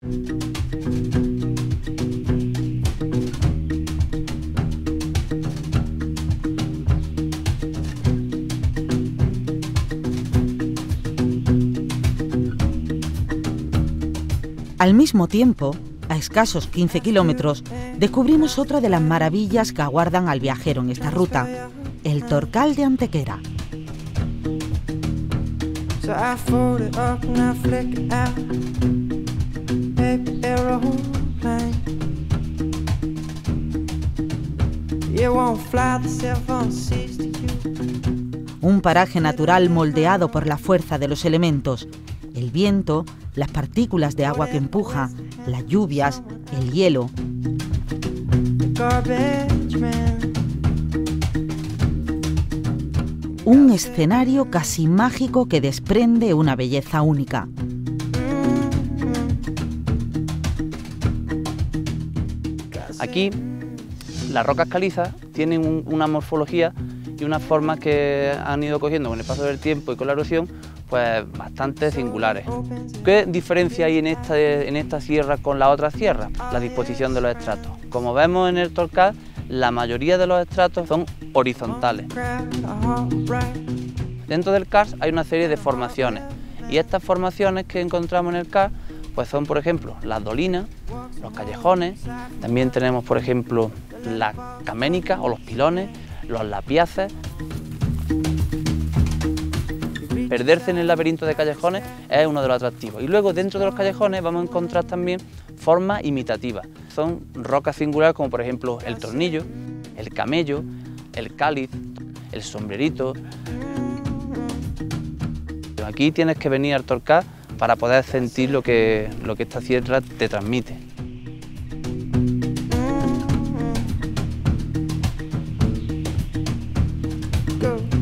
Al mismo tiempo, a escasos 15 kilómetros, descubrimos otra de las maravillas que aguardan al viajero en esta ruta, el Torcal de Antequera. Un paraje natural moldeado por la fuerza de los elementos, el viento, las partículas de agua que empuja, las lluvias, el hielo. Un escenario casi mágico que desprende una belleza única. Aquí las rocas calizas tienen una morfología y unas formas que han ido cogiendo con el paso del tiempo y con la erosión, pues bastante singulares. ¿Qué diferencia hay en esta sierra con las otras sierras? La disposición de los estratos. Como vemos en el Torcal, la mayoría de los estratos son horizontales. Dentro del karst hay una serie de formaciones y estas formaciones que encontramos en el karst pues son, por ejemplo, las dolinas, los callejones, también tenemos, por ejemplo, las caménicas o los pilones, los lapiaces. Perderse en el laberinto de callejones es uno de los atractivos. Y luego dentro de los callejones vamos a encontrar también formas imitativas. Son rocas singulares como por ejemplo el tornillo, el camello, el cáliz, el sombrerito. Aquí tienes que venir al Torcal para poder sentir lo que esta sierra te transmite. Go.